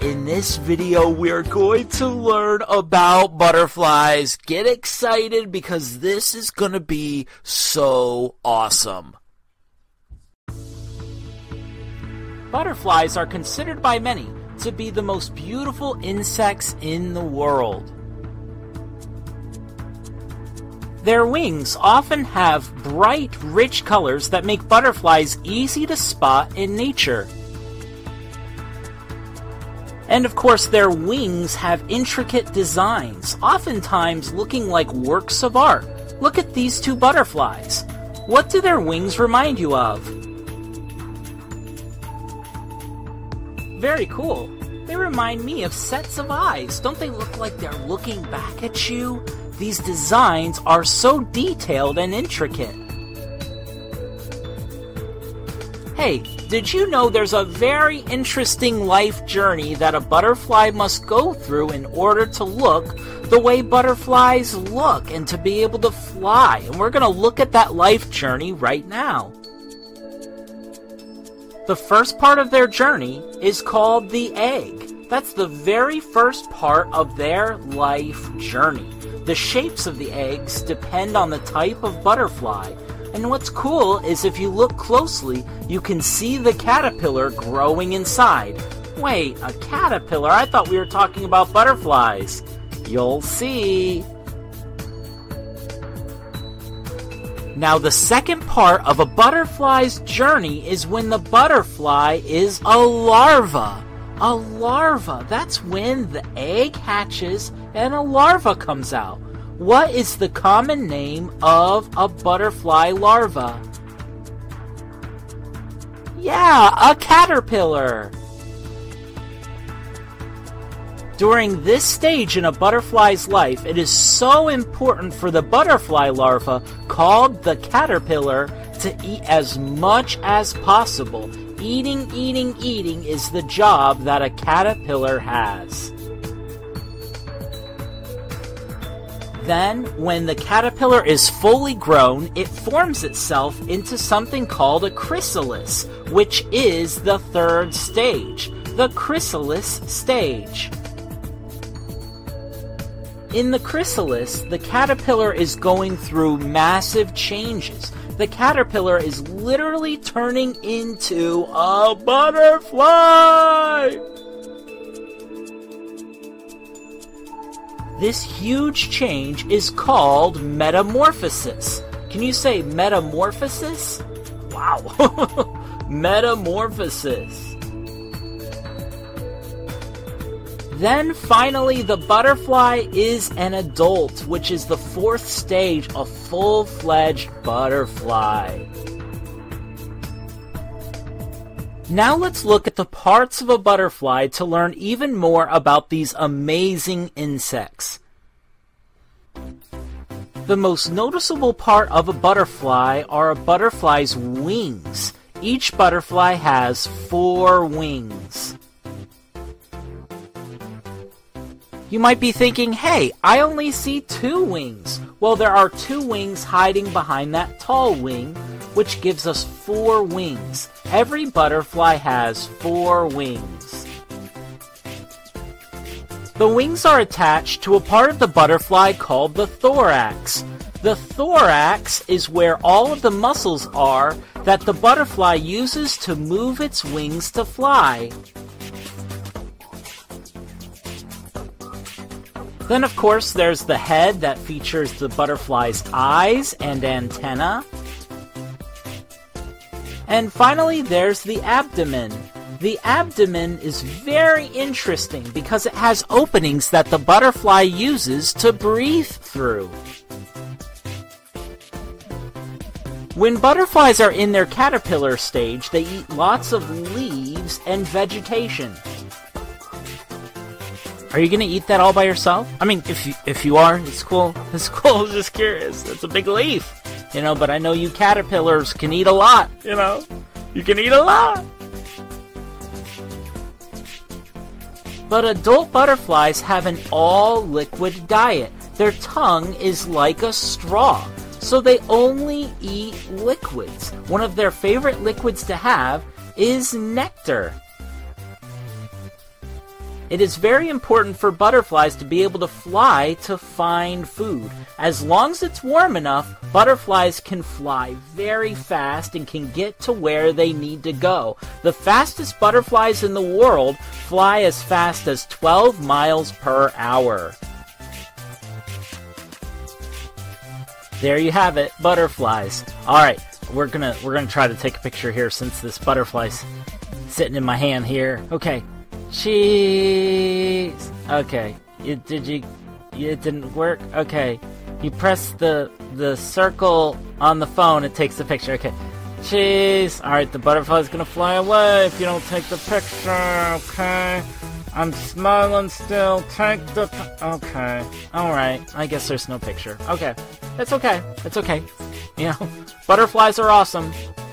in this video we're going to learn about butterflies. Get excited because this is going to be so awesome. Butterflies are considered by many to be the most beautiful insects in the world. Their wings often have bright, rich colors that make butterflies easy to spot in nature. And of course, their wings have intricate designs, oftentimes looking like works of art. Look at these two butterflies. What do their wings remind you of? Very cool. They remind me of sets of eyes. Don't they look like they're looking back at you? These designs are so detailed and intricate. Hey, did you know there's a very interesting life journey that a butterfly must go through in order to look the way butterflies look and to be able to fly? And we're going to look at that life journey right now. The first part of their journey is called the egg. That's the very first part of their life journey. The shapes of the eggs depend on the type of butterfly. And what's cool is if you look closely, you can see the caterpillar growing inside. Wait, a caterpillar? I thought we were talking about butterflies. You'll see. Now, the second part of a butterfly's journey is when the butterfly is a larva. A larva, that's when the egg hatches and a larva comes out. What is the common name of a butterfly larva? Yeah, a caterpillar. During this stage in a butterfly's life, it is so important for the butterfly larva, called the caterpillar, to eat as much as possible. Eating is the job that a caterpillar has. Then, when the caterpillar is fully grown, it forms itself into something called a chrysalis, which is the third stage, the chrysalis stage. In the chrysalis, the caterpillar is going through massive changes. The caterpillar is literally turning into a butterfly! This huge change is called metamorphosis. Can you say metamorphosis? Wow! Metamorphosis. Then finally, the butterfly is an adult, which is the fourth stage, a full-fledged butterfly. Now let's look at the parts of a butterfly to learn even more about these amazing insects. The most noticeable part of a butterfly are a butterfly's wings. Each butterfly has 4 wings. You might be thinking, hey, I only see 2 wings. Well, there are 2 wings hiding behind that tall wing, which gives us 4 wings. Every butterfly has 4 wings. The wings are attached to a part of the butterfly called the thorax. The thorax is where all of the muscles are that the butterfly uses to move its wings to fly. Then, of course, there's the head that features the butterfly's eyes and antenna. And finally, there's the abdomen. The abdomen is very interesting because it has openings that the butterfly uses to breathe through. When butterflies are in their caterpillar stage, they eat lots of leaves and vegetation. Are you gonna eat that all by yourself? I mean, if you are, it's cool. It's cool. Just curious. It's a big leaf, but I know you caterpillars can eat a lot. You can eat a lot. But adult butterflies have an all-liquid diet. Their tongue is like a straw, so they only eat liquids. One of their favorite liquids to have is nectar. It is very important for butterflies to be able to fly to find food. As long as it's warm enough, butterflies can fly very fast and can get to where they need to go. The fastest butterflies in the world fly as fast as 12 miles per hour. There you have it, butterflies. All right, we're gonna try to take a picture here since this butterfly's sitting in my hand here. Okay. Cheese. Okay. It didn't work. Okay. You press the circle on the phone. It takes the picture. Okay. Cheese. All right. The butterfly's gonna fly away if you don't take the picture. Okay. I'm smiling still. Take the. Okay. All right. I guess there's no picture. Okay. That's okay. That's okay. You know, butterflies are awesome.